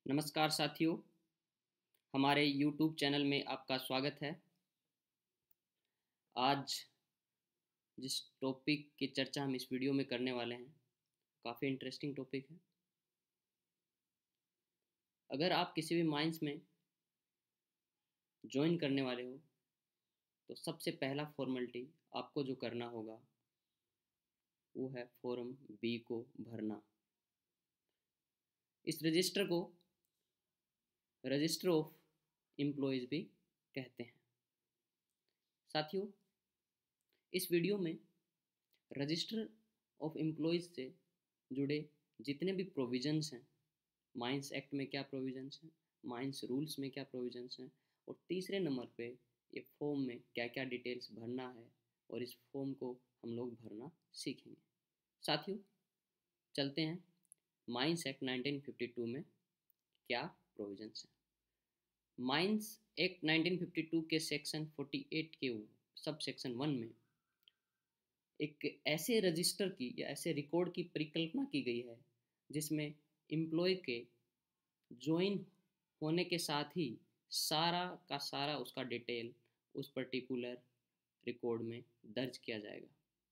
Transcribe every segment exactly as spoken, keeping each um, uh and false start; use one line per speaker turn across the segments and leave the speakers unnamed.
नमस्कार साथियों, हमारे यूट्यूब चैनल में आपका स्वागत है। आज जिस टॉपिक की चर्चा हम इस वीडियो में करने वाले हैं, काफ़ी इंटरेस्टिंग टॉपिक है। अगर आप किसी भी माइंस में ज्वाइन करने वाले हो तो सबसे पहला फॉर्मेलिटी आपको जो करना होगा वो है फॉर्म बी को भरना। इस रजिस्टर को रजिस्टर ऑफ एम्प्लॉयज़ भी कहते हैं। साथियों, इस वीडियो में रजिस्टर ऑफ एम्प्लॉयज़ से जुड़े जितने भी प्रोविजंस हैं, माइंस एक्ट में क्या प्रोविजंस हैं, माइंस रूल्स में क्या प्रोविजंस हैं, और तीसरे नंबर पे ये फॉर्म में क्या क्या डिटेल्स भरना है और इस फॉर्म को हम लोग भरना सीखेंगे। साथियों, चलते हैं mines act nineteen fifty two में क्या प्रोविजंस हैं। Mines act nineteen fifty two के सेक्शन फोर्टी एट के सब सेक्शन वन में एक ऐसे रजिस्टर की या ऐसे रिकॉर्ड की परिकल्पना की गई है जिसमें एम्प्लॉय के ज्वाइन होने के साथ ही सारा का सारा उसका डिटेल उस पर्टिकुलर रिकॉर्ड में दर्ज किया जाएगा।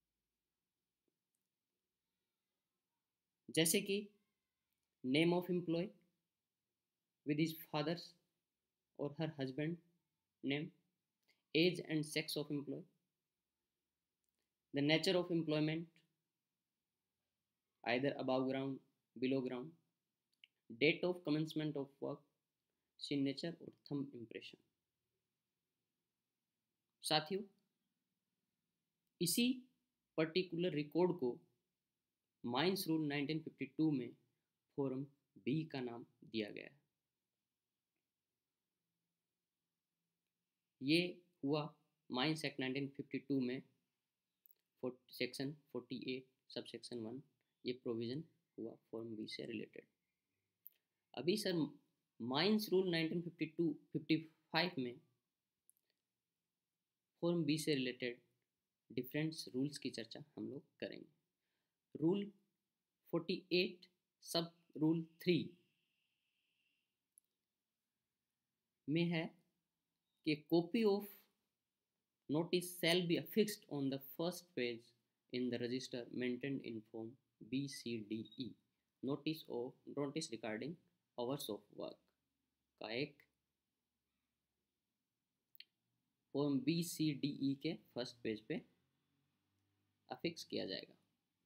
जैसे कि name of employ with his fathers और her husband name, age and sex of employ, the nature of employment either above ground, below ground, date of commencement of work, signature और thumb impression. साथियों, इसी particular record को mines rule nineteen fifty two में form B का नाम दिया गया है। ये हुआ mines act nineteen fifty two में section forty eight sub section one, ये प्रोविज़न हुआ फॉर्म बी से रिलेटेड। अभी sir mines rule nineteen fifty two fifty five में फॉर्म बी से रिलेटेड डिफरेंट रूल्स की चर्चा हम लोग करेंगे। Rule forty eight sub rule three में है कि copy of notice shall be affixed on the first page in the register maintained in form B C D E, notice of notice regarding hours of work का एक form B C D E के first page पे affix किया जाएगा।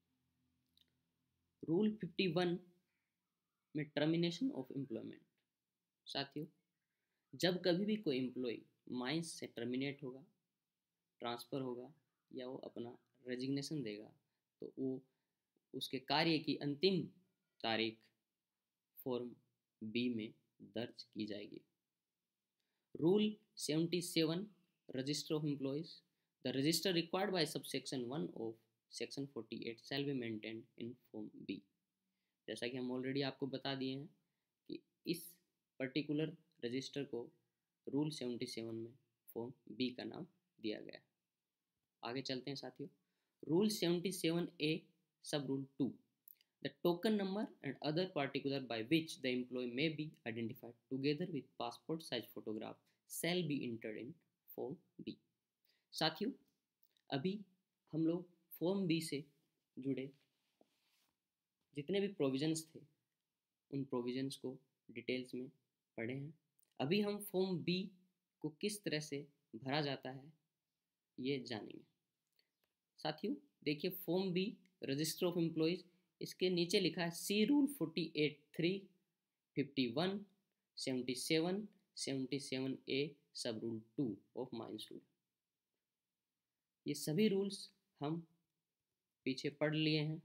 Rule fifty one में termination of employment. साथियों, जब कभी भी कोई एम्प्लॉय माइंस से टर्मिनेट होगा, ट्रांसफ़र होगा या वो अपना रेजिग्नेशन देगा तो वो उसके कार्य की अंतिम तारीख फॉर्म बी में दर्ज की जाएगी। Rule seventy seven register of employees, the register required by sub section one of section forty eight shall be maintained in form B. जैसा कि हम ऑलरेडी आपको बता दिए हैं कि इस पर्टिकुलर रजिस्टर को रूल सेवेंटी सेवन में फॉर्म बी का नाम दिया गया है। आगे चलते हैं साथियों। Rule seventy seven A sub rule two, the token number and other particular by which the employ may be identified together with passport size photograph shall be entered in form B. साथियों, अभी हम लोग form B से जुड़े जितने भी provisions थे उन प्रोविजंस को डिटेल्स में पढ़े हैं। अभी हम फॉर्म बी को किस तरह से भरा जाता है ये जानेंगे। साथियों, देखिए form B register of employees, इसके नीचे लिखा है see rule forty eight three, fifty one, seventy seven, seventy seven A sub rule two of mines rule. ये सभी रूल्स हम पीछे पढ़ लिए हैं।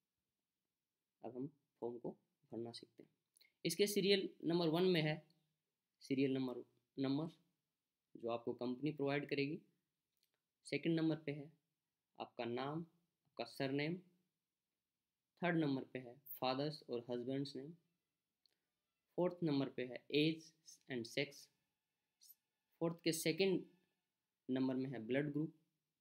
अब हम फॉर्म को भरना सीखते हैं। इसके सीरियल नंबर वन में है सीरियल नंबर नंबर जो आपको कंपनी प्रोवाइड करेगी। सेकंड नंबर पे है आपका नाम, आपका सरनेम। थर्ड नंबर पे है फादर्स और हस्बैंड्स नेम। फोर्थ नंबर पे है एज एंड सेक्स। फोर्थ के सेकंड नंबर में है ब्लड ग्रुप।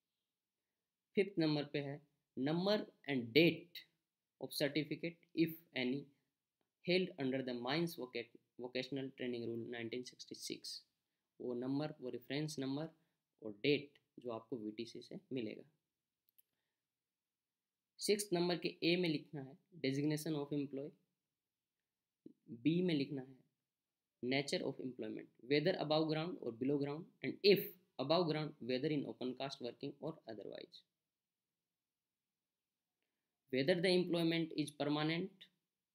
फिफ्थ नंबर पे है number and date of certificate if any held under the mines vocational training rule nineteen sixty six. वो number, वो reference number और डेट जो आपको वीटीसी से मिलेगा। सिक्स नंबर के ए में लिखना है डेजिग्नेशन ऑफ एम्प्लॉय, बी में लिखना है nature of employment, whether above ground और below ground, and if above ground whether in open cast working और otherwise, whether the employment is permanent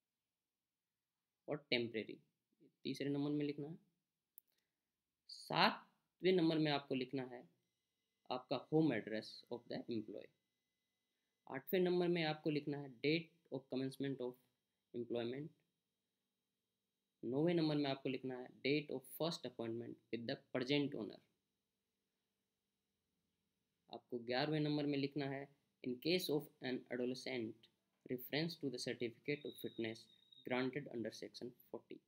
और टेम्परेरी। तीसरे नंबर में लिखना है। सातवें नंबर में आपको लिखना है आपका home address of the employ. आठवें नंबर में आपको लिखना है date of commencement of employment. नौवें नंबर में आपको लिखना है date of first appointment with the present owner. आपको ग्यारहवें नंबर में लिखना है in case of an adolescent reference to the certificate of fitness granted under section forty.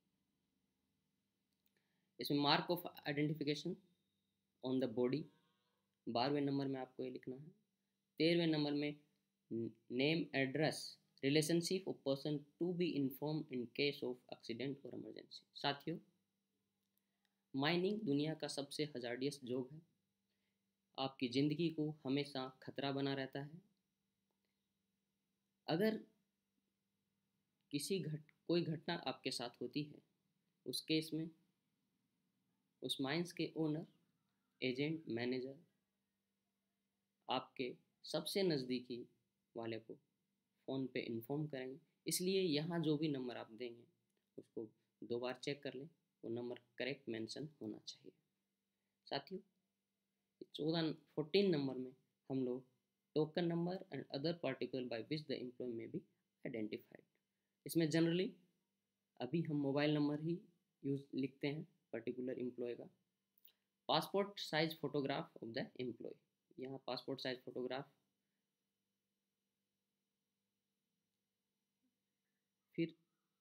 इसमें mark of identification on the body. बारहवें नंबर में आपको ये लिखना है। तेरहवें नंबर में name, address, relationship of person to be inform in case of accident और इमरजेंसी। साथियों, माइनिंग दुनिया का सबसे हजार्डियस जॉब है। आपकी ज़िंदगी को हमेशा खतरा बना रहता है। अगर किसी घट कोई घटना आपके साथ होती है, उस केस में उस माइंस के ओनर, एजेंट, मैनेजर आपके सबसे नज़दीकी वाले को फ़ोन पे इन्फॉर्म करेंगे। इसलिए यहाँ जो भी नंबर आप देंगे उसको दो बार चेक कर लें, वो नंबर करेक्ट मेंशन होना चाहिए। साथियों, चौदह फोर्टीन नंबर में हम लोग token number and other particular by which the employ may be identified. इसमें जनरली अभी हम मोबाइल नंबर ही यूज लिखते हैं पर्टिकुलर एम्प्लॉय का। Passport size photograph of the employ, यहाँ पासपोर्ट साइज फोटोग्राफ। फिर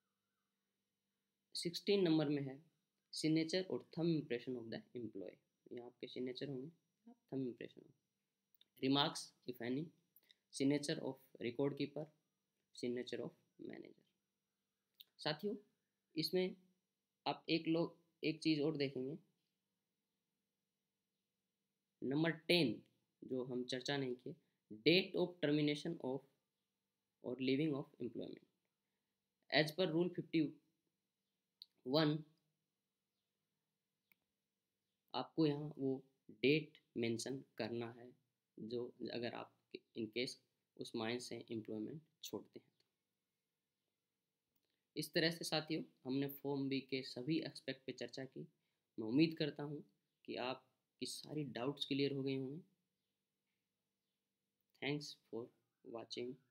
सिक्सटीन नंबर में है सिग्नेचर और thumb impression of the employ, यहाँ आपके सिग्नेचर होंगे, थंब इम्प्रेशन होंगे। Remarks if any, signature of record keeper, signature of manager. साथियों, इसमें आप एक लोग एक चीज़ और देखेंगे, नंबर टेन जो हम चर्चा नहीं किए, डेट ऑफ टर्मिनेशन ऑफ और leaving of employment. As per rule fifty one आपको यहाँ वो डेट मेंशन करना है जो अगर आप इन केस उस माइंस से एम्प्लॉयमेंट छोड़ते हैं। इस तरह से साथियों हमने फॉर्म बी के सभी एस्पेक्ट पे चर्चा की। मैं उम्मीद करता हूँ कि आपकी सारी डाउट्स क्लियर हो गए होंगे। Thanks for watching.